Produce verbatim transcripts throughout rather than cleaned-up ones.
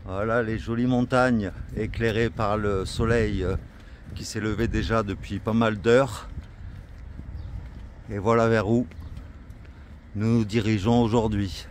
Voilà les jolies montagnes éclairées par le soleil qui s'est levé déjà depuis pas mal d'heures. Et voilà vers où nous nous dirigeons aujourd'hui.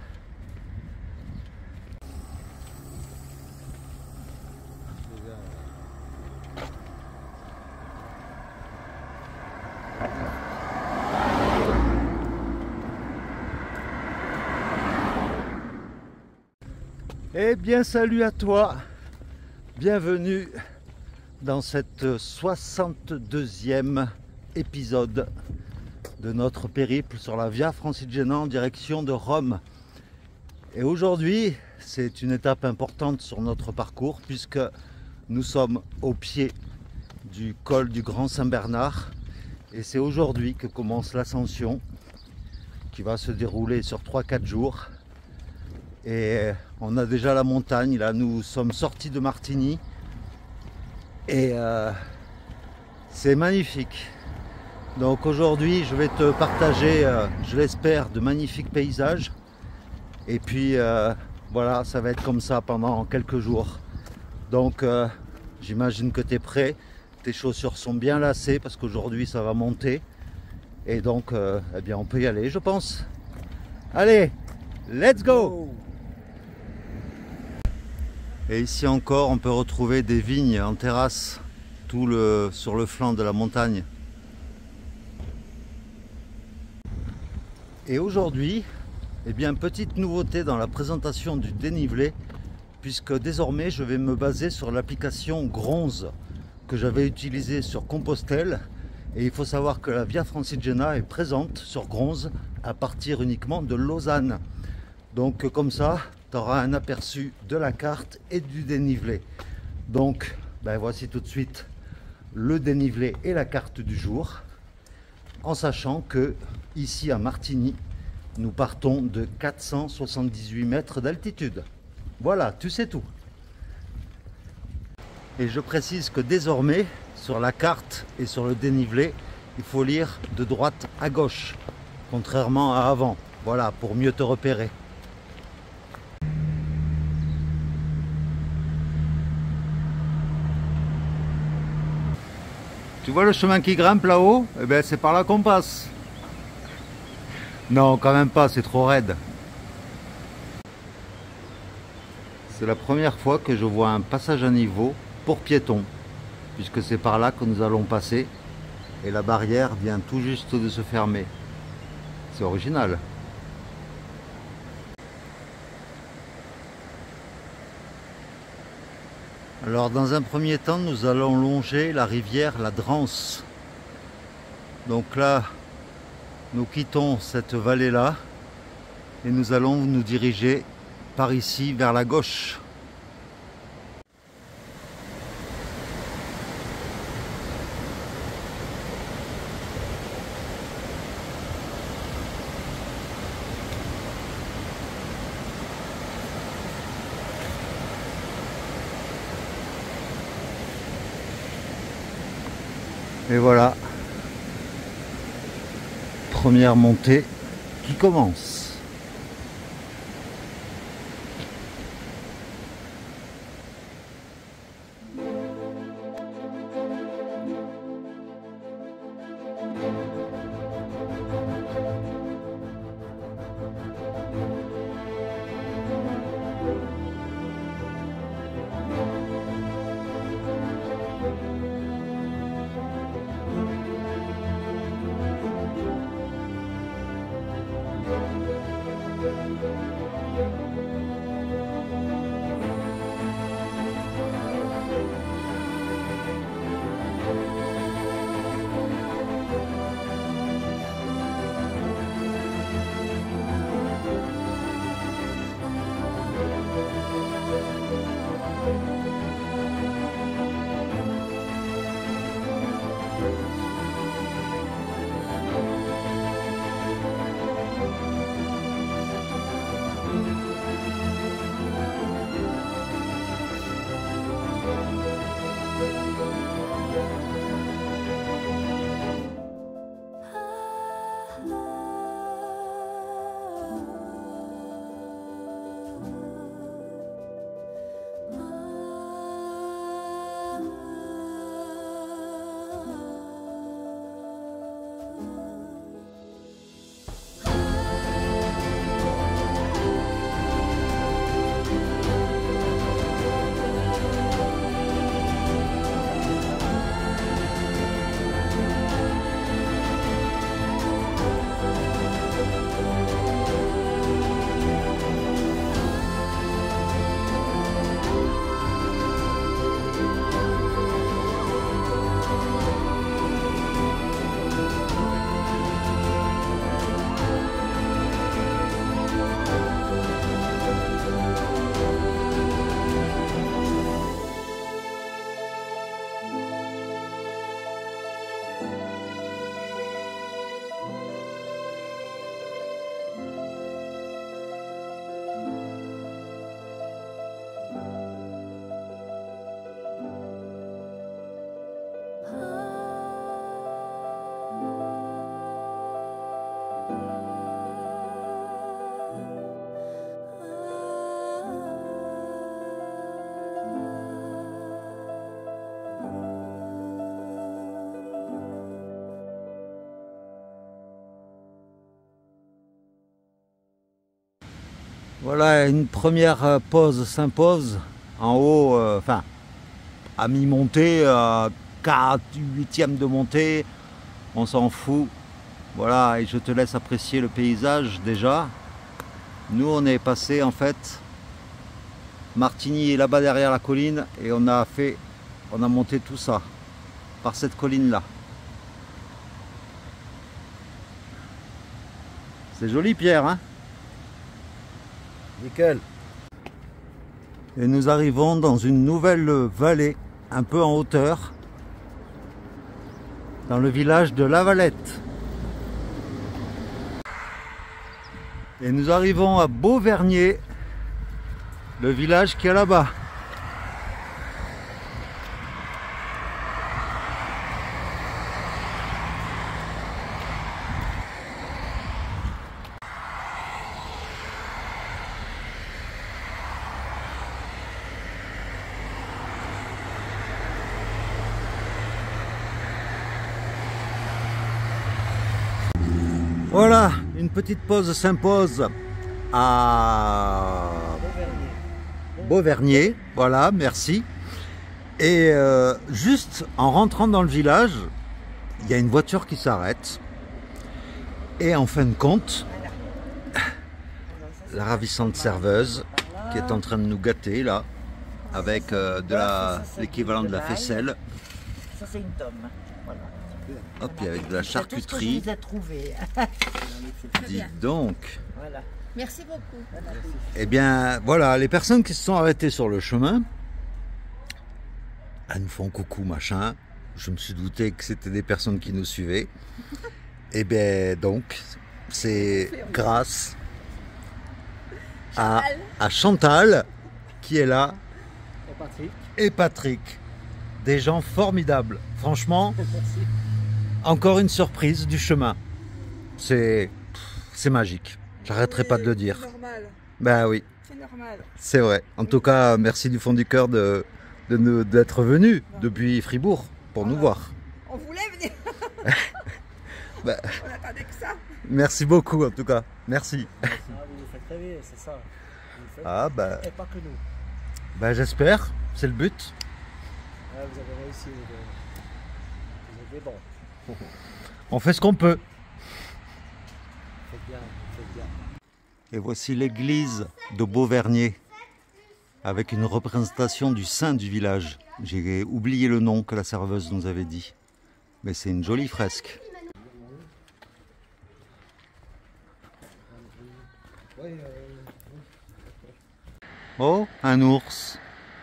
Eh bien salut à toi, bienvenue dans cette soixante-deuxième épisode de notre périple sur la Via Francigena en direction de Rome. Et aujourd'hui c'est une étape importante sur notre parcours puisque nous sommes au pied du col du Grand Saint-Bernard et c'est aujourd'hui que commence l'ascension qui va se dérouler sur trois quatre jours. Et on a déjà la montagne, là nous sommes sortis de Martigny et euh, c'est magnifique. Donc aujourd'hui je vais te partager, euh, je l'espère, de magnifiques paysages. Et puis euh, voilà, ça va être comme ça pendant quelques jours. Donc euh, j'imagine que tu es prêt, tes chaussures sont bien lacées parce qu'aujourd'hui ça va monter. Et donc euh, eh bien on peut y aller je pense. Allez, let's go! Et ici encore, on peut retrouver des vignes en terrasse, tout le, sur le flanc de la montagne. Et aujourd'hui, eh bien, petite nouveauté dans la présentation du dénivelé, puisque désormais je vais me baser sur l'application Gronze que j'avais utilisée sur Compostelle. Et il faut savoir que la Via Francigena est présente sur Gronze à partir uniquement de Lausanne. Donc comme ça, tu auras un aperçu de la carte et du dénivelé. Donc ben voici tout de suite le dénivelé et la carte du jour, en sachant que ici à Martigny, nous partons de quatre cent soixante-dix-huit mètres d'altitude. Voilà, tu sais tout. Et je précise que désormais, sur la carte et sur le dénivelé, il faut lire de droite à gauche, contrairement à avant. Voilà, pour mieux te repérer. Tu vois le chemin qui grimpe là-haut? Eh bien c'est par là qu'on passe. Non, quand même pas, c'est trop raide. C'est la première fois que je vois un passage à niveau pour piétons, puisque c'est par là que nous allons passer et la barrière vient tout juste de se fermer. C'est original. Alors dans un premier temps, nous allons longer la rivière la Drance. Donc là, nous quittons cette vallée-là et nous allons nous diriger par ici vers la gauche. Et voilà, première montée qui commence. Voilà, une première pause s'impose en haut, euh, enfin à mi-montée, à quatre huitièmes de montée, on s'en fout. Voilà, et je te laisse apprécier le paysage déjà. Nous on est passé en fait, Martigny est là-bas derrière la colline et on a fait, on a monté tout ça par cette colline là. C'est joli Pierre, hein? Nickel. Et nous arrivons dans une nouvelle vallée, un peu en hauteur, dans le village de La Valette. Et nous arrivons à Beauvernier, le village qui est là-bas. Voilà, une petite pause s'impose à Beauvernier. Beauvernier, voilà, merci. Et euh, juste en rentrant dans le village, il y a une voiture qui s'arrête. Et en fin de compte, la ravissante serveuse qui est en train de nous gâter là, avec euh, de la l'équivalent de la faisselle. Ça c'est une tome. Voilà. Hop, puis avec de la charcuterie. C'est tout ce que je vous ai trouvé. Dis donc. Voilà. Merci beaucoup. Eh bien, voilà, les personnes qui se sont arrêtées sur le chemin, elles nous font coucou, machin. Je me suis douté que c'était des personnes qui nous suivaient. Eh bien, donc, c'est grâce à, à Chantal qui est là Et Patrick. et Patrick. Des gens formidables. Franchement, Merci. encore une surprise du chemin. C'est c'est magique. J'arrêterai pas de le dire. C'est normal, Ben oui, c'est normal. c'est vrai. En tout cas, merci du fond du cœur de de nous- d'être venu depuis Fribourg pour nous voir. On voulait venir. Ben, On attendait que ça. merci beaucoup en tout cas. Merci. Ah, vous le faites rêver, c'est ça. Vous le faites. Ah ben, Et pas que nous. ben j'espère. C'est le but. Ah, vous avez réussi. Vous avez- vous êtes bon. On fait ce qu'on peut. Faites bien, faites bien. Et voici l'église de Beauvernier avec une représentation du saint du village. J'ai oublié le nom que la serveuse nous avait dit. Mais c'est une jolie fresque. Oh, un ours.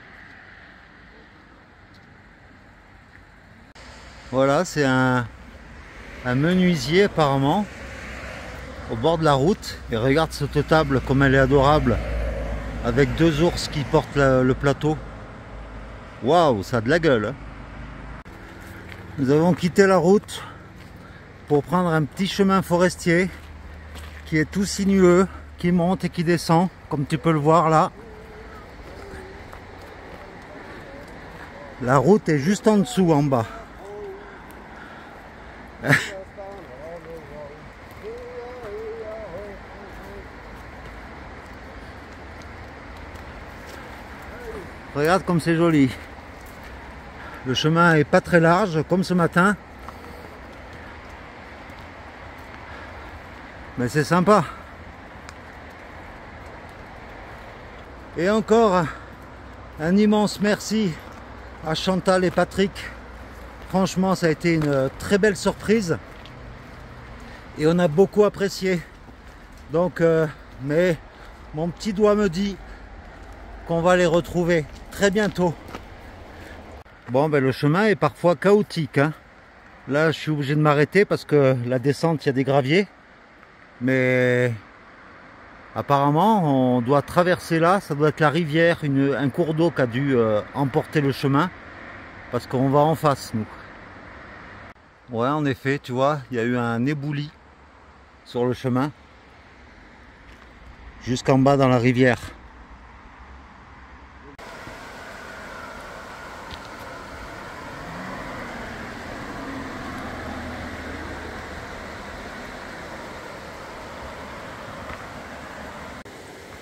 Voilà, c'est un, un menuisier apparemment au bord de la route. Et regarde cette table comme elle est adorable avec deux ours qui portent la- le plateau. Waouh, ça a de la gueule, hein. Nous avons quitté la route pour prendre un petit chemin forestier qui est tout sinueux, qui monte et qui descend, comme tu peux le voir là. La route est juste en dessous, en bas. Regarde comme c'est joli. Le chemin est pas très large, comme ce matin. Mais c'est sympa. Et encore un immense merci à Chantal et Patrick. Franchement, ça a été une très belle surprise. Et on a beaucoup apprécié. Donc, euh, mais mon petit doigt me dit qu'on va les retrouver très bientôt. Bon, ben le chemin est parfois chaotique, hein. Là, je suis obligé de m'arrêter parce que la descente, il y a des graviers. Mais apparemment, on doit traverser là. Ça doit être la rivière, une, un cours d'eau qui a dû euh, emporter le chemin. Parce qu'on va en face, nous. Ouais, en effet, tu vois, il y a eu un éboulis sur le chemin. Jusqu'en bas dans la rivière.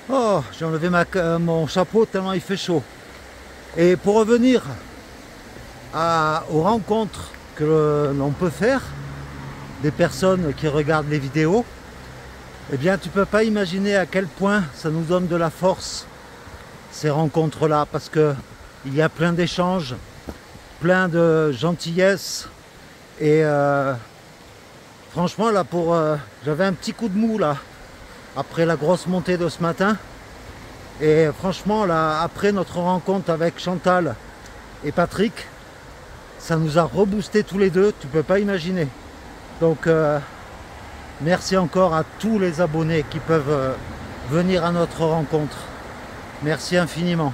Oh, j'ai enlevé ma, euh, mon chapeau tellement il fait chaud. Et pour revenir à, aux rencontres que l'on peut faire, des personnes qui regardent les vidéos, eh bien tu peux pas imaginer à quel point ça nous donne de la force, ces rencontres-là, parce que il y a plein d'échanges, plein de gentillesse, et euh, franchement là, pour euh, j'avais un petit coup de mou là, après la grosse montée de ce matin, et franchement là, après notre rencontre avec Chantal et Patrick, ça nous a reboosté tous les deux, tu peux pas imaginer. Donc euh, merci encore à tous les abonnés qui peuvent euh, venir à notre rencontre. Merci infiniment.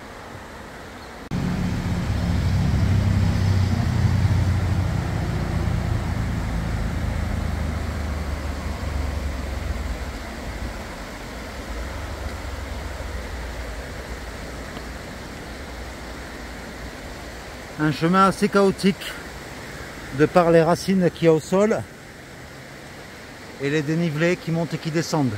Un chemin assez chaotique de par les racines qu'il y a au sol et les dénivelés qui montent et qui descendent.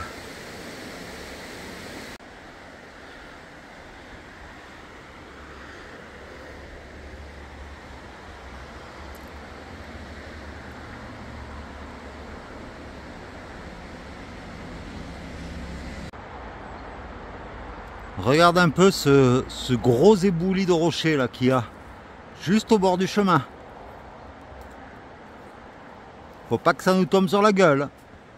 Regarde un peu ce, ce gros éboulis de rochers là qu'il y a juste au bord du chemin. Faut pas que ça nous tombe sur la gueule.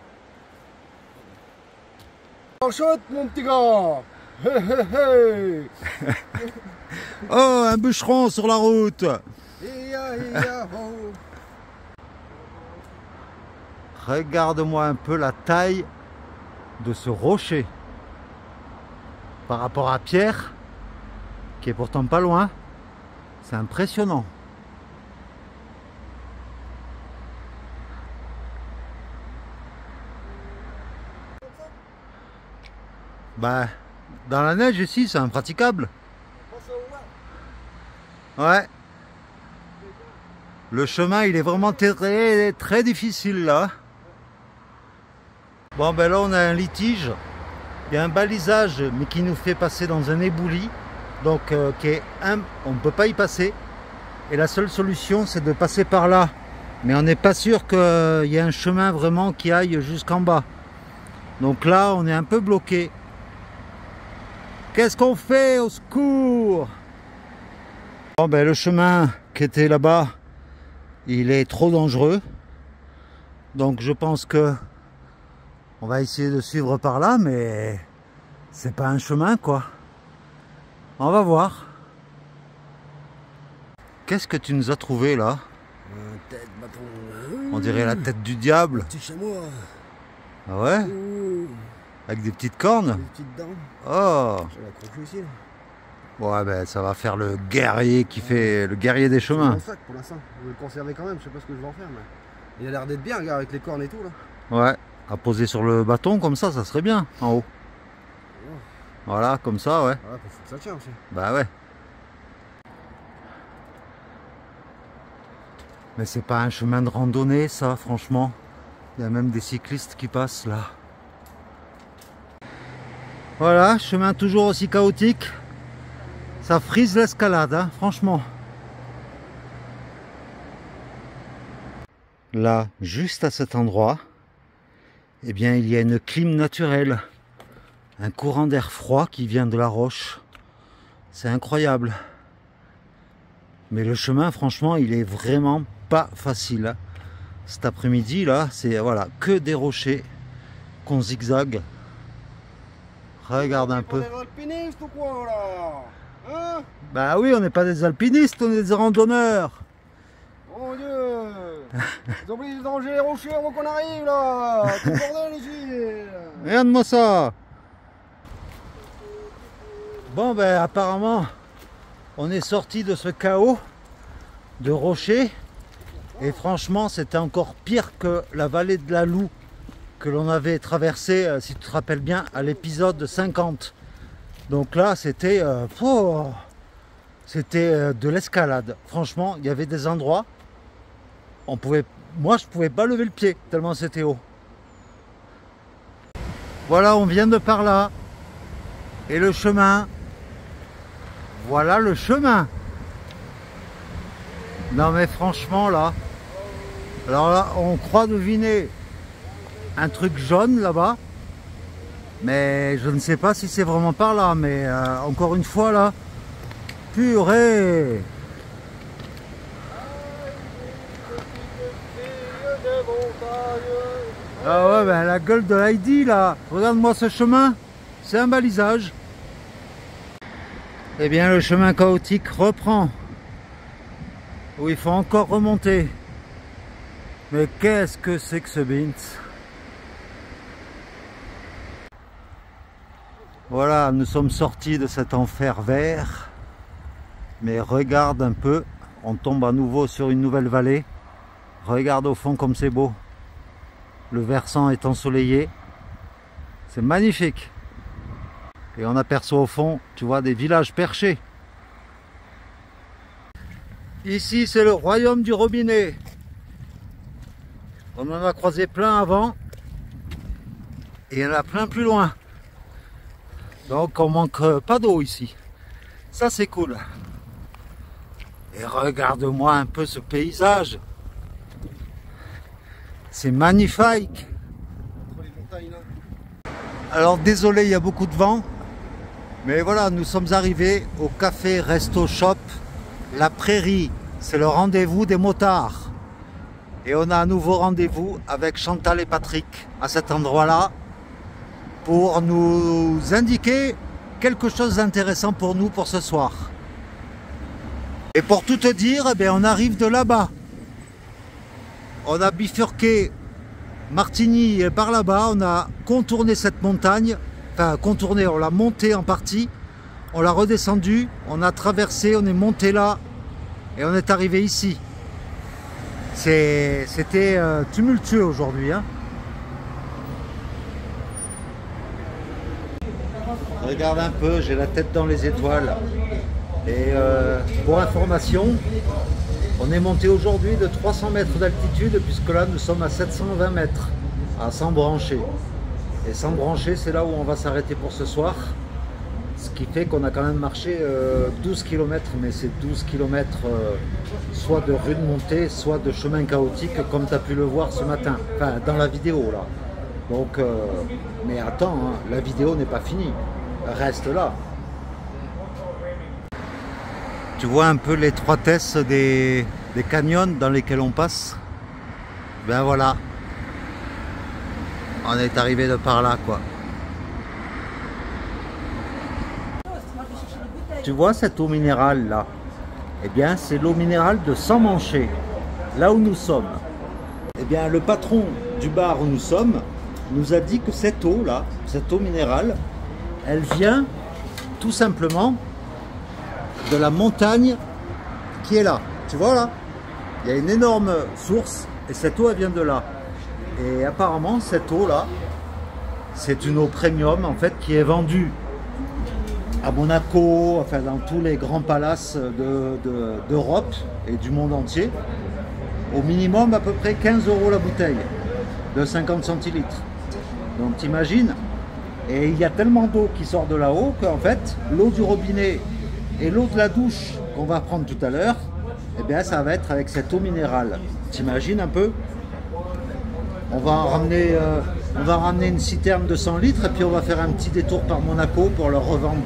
Enchante mon petit gars. Hé hé hé. Oh, un bûcheron sur la route. Ia, ia, oh. Regarde-moi un peu la taille de ce rocher par rapport à Pierre, qui est pourtant pas loin. C'est impressionnant. Bah, dans la neige ici, c'est impraticable. Ouais. Le chemin, il est vraiment très, très difficile là. Bon, ben là, on a un litige. Il y a un balisage, mais qui nous fait passer dans un éboulis. Donc, euh, qui est un... on ne peut pas y passer. Et la seule solution, c'est de passer par là. Mais on n'est pas sûr qu'il y ait un chemin vraiment qui aille jusqu'en bas. Donc là, on est un peu bloqué. Qu'est-ce qu'on fait? Au secours! Bon, ben, le chemin qui était là-bas, il est trop dangereux. Donc je pense que on va essayer de suivre par là, mais c'est pas un chemin quoi. On va voir. Qu'est-ce que tu nous as trouvé là? Euh, tête, bâton. On dirait la tête du diable. Petit chamois. Ah ouais? Ouh. Avec des petites cornes? Des petites dents. Oh! Je l'accroche aussi. Ouais, ben ça va faire le guerrier qui fait le guerrier des C'est chemins. mon sac pour l'instant. Je vais le conserver quand même. Je sais pas ce que je vais en faire. Mais il a l'air d'être bien, gars, avec les cornes et tout là. Ouais, à poser sur le bâton comme ça, ça serait bien en haut. Voilà, comme ça, ouais. Ah, faut que ça tient aussi. Bah ouais. Mais c'est pas un chemin de randonnée ça, franchement. Il y a même des cyclistes qui passent là. Voilà, chemin toujours aussi chaotique. Ça frise l'escalade, hein, franchement. Là, juste à cet endroit, eh bien, il y a une clim naturelle. Un courant d'air froid qui vient de la roche. C'est incroyable. Mais le chemin, franchement, il est vraiment pas facile. Cet après-midi, là, c'est voilà, que des rochers qu'on zigzague. Regarde un peu. On est alpiniste ou quoi là? Hein? Bah oui, on n'est pas des alpinistes, on est des randonneurs. Mon Dieu! Ils ont oublié de ranger les rochers avant qu'on arrive là! Tout le bordel ici! Regarde-moi ça. Bon ben apparemment on est sorti de ce chaos de rochers et franchement c'était encore pire que la vallée de la Loue que l'on avait traversée, euh, si tu te rappelles bien, à l'épisode cinquante. Donc là c'était euh, oh, c'était euh, de l'escalade. Franchement il y avait des endroits, on pouvait, moi je pouvais pas lever le pied tellement c'était haut. Voilà, on vient de par là. Et le chemin, voilà le chemin. Non mais franchement là, alors là on croit deviner un truc jaune là-bas, mais je ne sais pas si c'est vraiment par là, mais euh, encore une fois là, purée. Ah ouais, ben la gueule de Heidi là, regarde-moi ce chemin, c'est un balisage. Eh bien le chemin chaotique reprend, où il faut encore remonter. Mais qu'est-ce que c'est que ce bint? Voilà, nous sommes sortis de cet enfer vert, mais regarde un peu, on tombe à nouveau sur une nouvelle vallée. Regarde au fond comme c'est beau. Le versant est ensoleillé, c'est magnifique. Et on aperçoit au fond, tu vois, des villages perchés. Ici, c'est le royaume du robinet. On en a croisé plein avant. Et il y en a plein plus loin. Donc on manque pas d'eau ici. Ça, c'est cool. Et regarde-moi un peu ce paysage. C'est magnifique. Alors désolé, il y a beaucoup de vent. Mais voilà, nous sommes arrivés au café Resto Shop La Prairie. C'est le rendez-vous des motards. Et on a un nouveau rendez-vous avec Chantal et Patrick à cet endroit-là pour nous indiquer quelque chose d'intéressant pour nous pour ce soir. Et pour tout te dire, eh bien, on arrive de là-bas. On a bifurqué Martigny et par là-bas, on a contourné cette montagne, enfin contourné, on l'a monté en partie, on l'a redescendu, on a traversé, on est monté là et on est arrivé ici. C'était euh, tumultueux aujourd'hui. Hein. Regarde un peu, j'ai la tête dans les étoiles. Et euh, pour information, on est monté aujourd'hui de trois cents mètres d'altitude, puisque là nous sommes à sept cent vingt mètres, à Sambranché. Et Sambranché, c'est là où on va s'arrêter pour ce soir. Ce qui fait qu'on a quand même marché euh, douze kilomètres, mais c'est douze kilomètres euh, soit de rude montée, soit de chemin chaotique, comme tu as pu le voir ce matin, enfin dans la vidéo là. Donc, euh, mais attends, hein, la vidéo n'est pas finie, reste là. Tu vois un peu l'étroitesse des, des canyons dans lesquels on passe. Ben voilà, on est arrivé de par là quoi. Tu vois cette eau minérale là? Eh bien c'est l'eau minérale de Sambranché, là où nous sommes. Eh bien le patron du bar où nous sommes nous a dit que cette eau là, cette eau minérale, elle vient tout simplement de la montagne qui est là. Tu vois là? Il y a une énorme source et cette eau elle vient de là. Et apparemment cette eau là, c'est une eau premium en fait qui est vendue à Monaco, enfin dans tous les grands palaces de, de, d'Europe et du monde entier, au minimum à peu près quinze euros la bouteille de cinquante centilitres. Donc t'imagines, et il y a tellement d'eau qui sort de là-haut qu'en fait l'eau du robinet et l'eau de la douche qu'on va prendre tout à l'heure, eh bien ça va être avec cette eau minérale. T'imagines un peu? On va en ramener, euh, on va ramener une citerne de cent litres et puis on va faire un petit détour par Monaco pour leur revendre.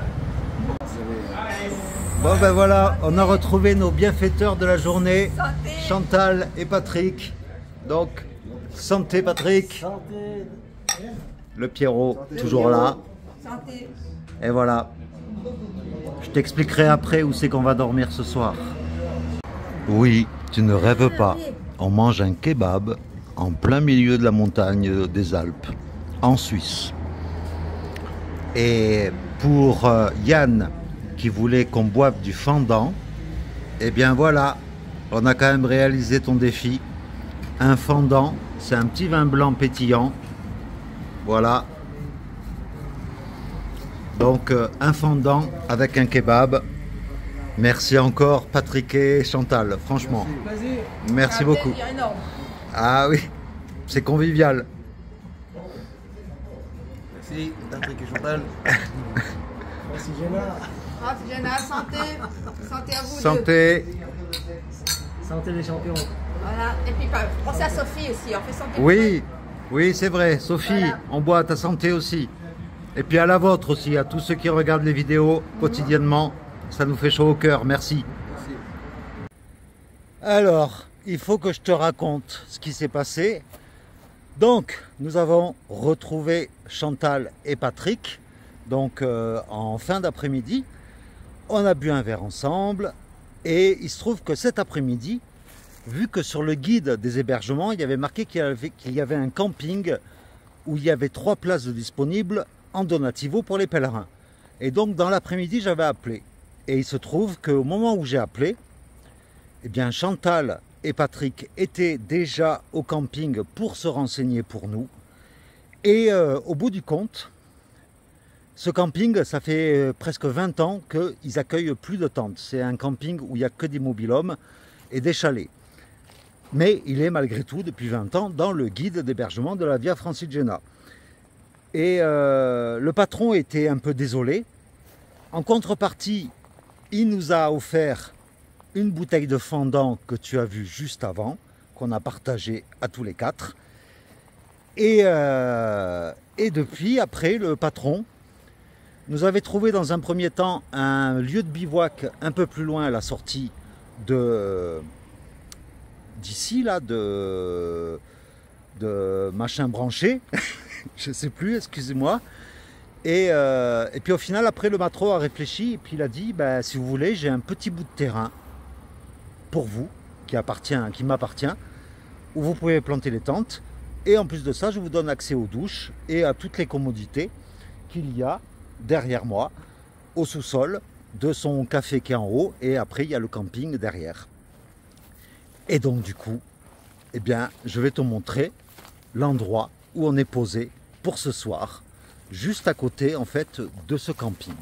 Bon ben voilà, on a retrouvé nos bienfaiteurs de la journée, santé. Chantal et Patrick. Donc, santé Patrick. Santé. Le Pierrot, santé, toujours Pierrot. Là. Santé. Et voilà. Je t'expliquerai après où c'est qu'on va dormir ce soir. Oui, tu ne rêves pas. On mange un kebab en plein milieu de la montagne des Alpes, en Suisse. Et pour euh, Yann, qui voulait qu'on boive du fendant, eh bien voilà, on a quand même réalisé ton défi. Un fendant, c'est un petit vin blanc pétillant. Voilà. Donc euh, un fendant avec un kebab. Merci encore Patrick et Chantal, franchement. Merci, Merci beaucoup. Ah oui, c'est convivial. Merci, Patrick et Chantal. Merci Jenna. Ah, Jenna, santé. Santé à vous Santé. deux. Santé les champions. Voilà. Et puis, pensez à Sophie aussi. On fait santé. Oui, oui, c'est vrai. Sophie, Voilà. on boit à ta santé aussi. Et puis à la vôtre aussi, à tous ceux qui regardent les vidéos quotidiennement. Ça nous fait chaud au cœur. Merci. Merci. Alors, il faut que je te raconte ce qui s'est passé. Donc, nous avons retrouvé Chantal et Patrick, donc euh, en fin d'après-midi. On a bu un verre ensemble et il se trouve que cet après-midi, vu que sur le guide des hébergements, il y avait marqué qu'il y avait, qu'il y avait un camping où il y avait trois places de disponibles en donativo pour les pèlerins. Et donc, dans l'après-midi, j'avais appelé. Et il se trouve qu'au moment où j'ai appelé, eh bien, Chantal et Patrick étaient déjà au camping pour se renseigner pour nous. Et euh, au bout du compte, ce camping, ça fait euh, presque vingt ans qu'ils accueillent plus de tentes. C'est un camping où il n'y a que des mobil-homes et des chalets. Mais il est malgré tout, depuis vingt ans, dans le guide d'hébergement de la Via Francigena. Et euh, le patron était un peu désolé. En contrepartie, il nous a offert une bouteille de fondant que tu as vue juste avant, qu'on a partagé à tous les quatre. Et, euh, et depuis, après, le patron nous avait trouvé dans un premier temps un lieu de bivouac un peu plus loin à la sortie de d'ici, là, de, de machin branché. Je ne sais plus, excusez-moi. Et, euh, et puis au final, après, le matron a réfléchi et puis il a dit, ben, si vous voulez, j'ai un petit bout de terrain pour vous, qui appartient, qui m'appartient, où vous pouvez planter les tentes. Et en plus de ça, je vous donne accès aux douches et à toutes les commodités qu'il y a derrière moi, au sous-sol de son café qui est en haut. Et après, il y a le camping derrière. Et donc, du coup, eh bien, je vais te montrer l'endroit où on est posé pour ce soir, juste à côté, en fait, de ce camping.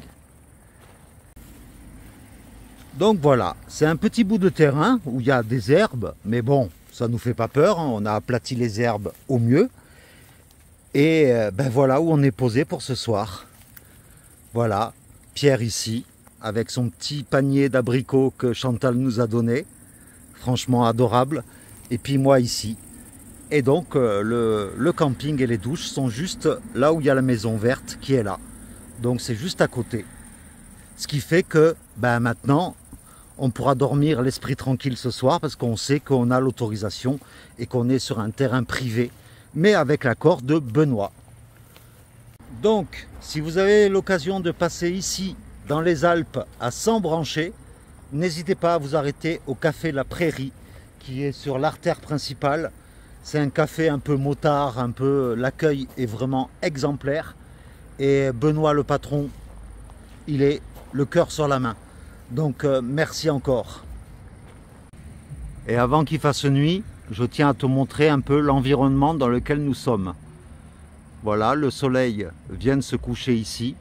Donc voilà, c'est un petit bout de terrain où il y a des herbes, mais bon, ça ne nous fait pas peur, hein, on a aplati les herbes au mieux. Et ben voilà où on est posé pour ce soir. Voilà, Pierre ici, avec son petit panier d'abricots que Chantal nous a donné, franchement adorable. Et puis moi ici. Et donc euh, le, le camping et les douches sont juste là où il y a la maison verte qui est là. Donc c'est juste à côté. Ce qui fait que ben, maintenant, on pourra dormir l'esprit tranquille ce soir parce qu'on sait qu'on a l'autorisation et qu'on est sur un terrain privé, mais avec l'accord de Benoît. Donc, si vous avez l'occasion de passer ici, dans les Alpes, à Sambranché, n'hésitez pas à vous arrêter au Café La Prairie, qui est sur l'artère principale. C'est un café un peu motard, un peu... l'accueil est vraiment exemplaire. Et Benoît, le patron, il est le cœur sur la main. Donc euh, merci encore. Et avant qu'il fasse nuit, je tiens à te montrer un peu l'environnement dans lequel nous sommes. Voilà, le soleil vient de se coucher ici.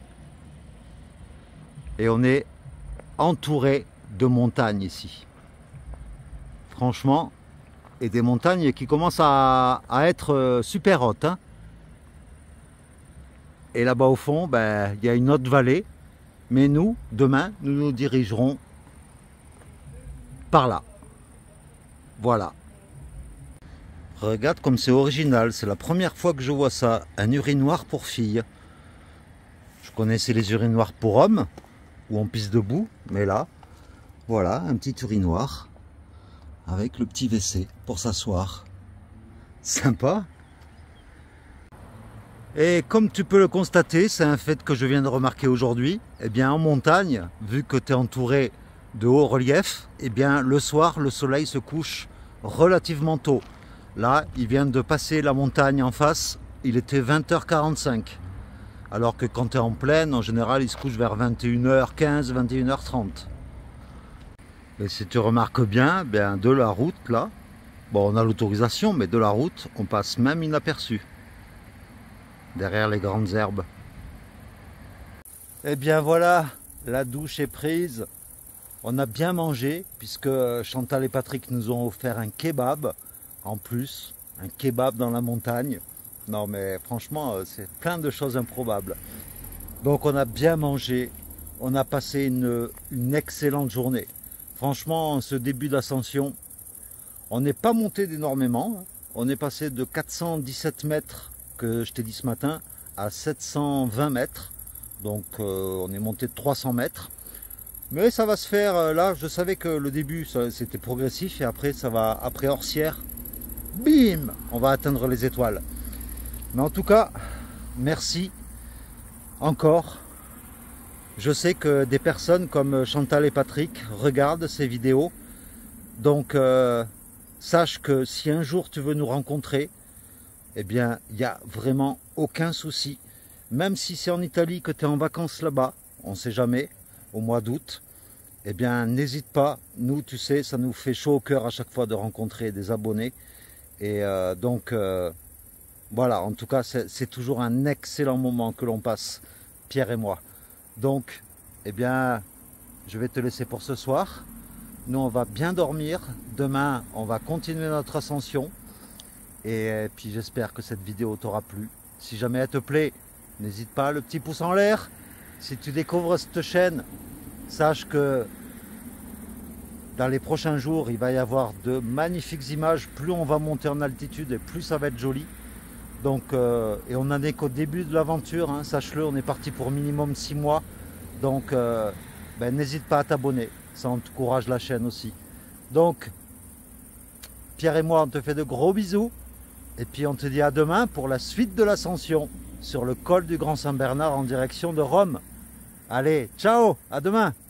Et on est entouré de montagnes ici. Franchement, et des montagnes qui commencent à, à être super hautes. Hein. Et là-bas au fond, ben, il y a une autre vallée. Mais nous, demain, nous nous dirigerons par là. Voilà. Regarde comme c'est original. C'est la première fois que je vois ça. Un urinoir pour filles. Je connaissais les urinoirs pour hommes, où on pisse debout. Mais là, voilà, un petit urinoir. Avec le petit W C pour s'asseoir. Sympa. Et comme tu peux le constater, c'est un fait que je viens de remarquer aujourd'hui, eh bien en montagne, vu que tu es entouré de hauts reliefs, eh bien le soir, le soleil se couche relativement tôt. Là, il vient de passer la montagne en face, il était vingt heures quarante-cinq. Alors que quand tu es en plaine, en général, il se couche vers vingt et une heures quinze, vingt et une heures trente. Et si tu remarques bien, bien de la route là, bon on a l'autorisation, mais de la route, on passe même inaperçu. Derrière les grandes herbes. Et bien voilà, la douche est prise. On a bien mangé puisque Chantal et Patrick nous ont offert un kebab en plus, un kebab dans la montagne. Non mais franchement, c'est plein de choses improbables. Donc on a bien mangé, on a passé une, une excellente journée. Franchement, ce début d'ascension, on n'est pas monté d'énormément. On est passé de quatre cent dix-sept mètres, que je t'ai dit ce matin, à sept cent vingt mètres. Donc euh, on est monté de trois cents mètres. Mais ça va se faire, euh, là, je savais que le début, c'était progressif. Et après, ça va, après Orsières, bim, on va atteindre les étoiles. Mais en tout cas, merci encore. Je sais que des personnes comme Chantal et Patrick regardent ces vidéos. Donc, euh, sache que si un jour tu veux nous rencontrer, eh bien, il n'y a vraiment aucun souci. Même si c'est en Italie que tu es en vacances là-bas, on ne sait jamais, au mois d'août, eh bien, n'hésite pas. Nous, tu sais, ça nous fait chaud au cœur à chaque fois de rencontrer des abonnés. Et euh, donc, euh, voilà, en tout cas, c'est toujours un excellent moment que l'on passe, Pierre et moi. Donc, eh bien, je vais te laisser pour ce soir. Nous, on va bien dormir. Demain, on va continuer notre ascension. Et puis, j'espère que cette vidéo t'aura plu. Si jamais elle te plaît, n'hésite pas, le petit pouce en l'air. Si tu découvres cette chaîne, sache que dans les prochains jours, il va y avoir de magnifiques images. Plus on va monter en altitude et plus ça va être joli. Donc, euh, et on n'en est qu'au début de l'aventure, hein, sache-le, on est parti pour minimum six mois. Donc, euh, ben, n'hésite pas à t'abonner, ça encourage la chaîne aussi. Donc, Pierre et moi, on te fait de gros bisous. Et puis, on te dit à demain pour la suite de l'ascension sur le col du Grand Saint-Bernard en direction de Rome. Allez, ciao, à demain!